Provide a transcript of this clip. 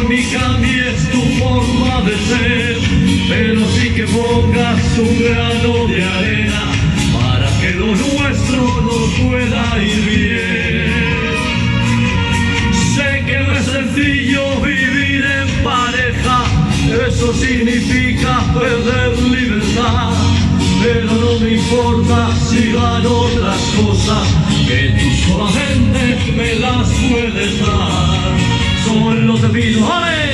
ni cambies tu forma de ser, pero sí que pongas un grano de arena para que lo nuestro nos pueda ir bien. Sé que no es sencillo vivir en pareja, eso significa perder libertad, pero no me importa si gano otras cosas que tú solamente me las puedes dar. Solo te pido, ¡ale!